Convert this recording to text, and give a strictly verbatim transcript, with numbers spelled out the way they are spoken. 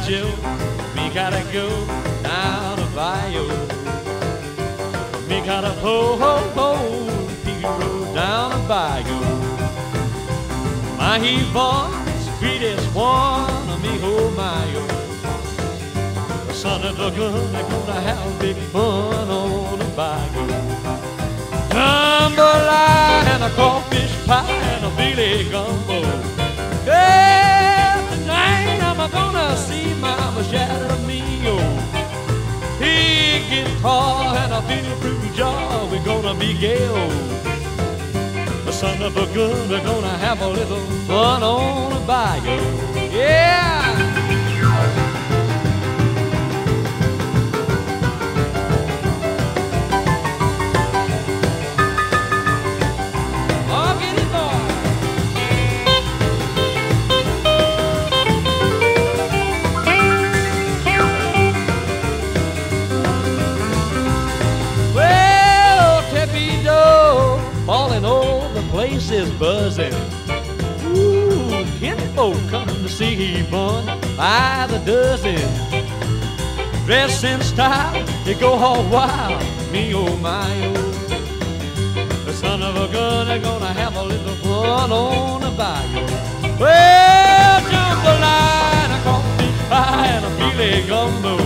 Joe, we gotta go down the bayou. We gotta pull, pull, pull, pirogue down the bayou. My Yvonne, sweetest one of me, oh my, oh. The son of a gun, they're gonna have big fun on the bayou. Jambalaya and a crawfish pie and a Billy gumbo. Yeah, tonight I'm gonna see my machez amio. He guitar and a feel through jaw, we're gonna be gay old. The son of a gun, we're gonna have a little fun on the bayou. Yeah! Falling over, the place is buzzing. Ooh, Kinfolk come to see Yvonne by the dozen. Dress in style, they go all wild, me oh my oh. The son of a gun, they're gonna have a little fun on the bayou. Well, jambalaya, a crawfish pie, and a filet gumbo.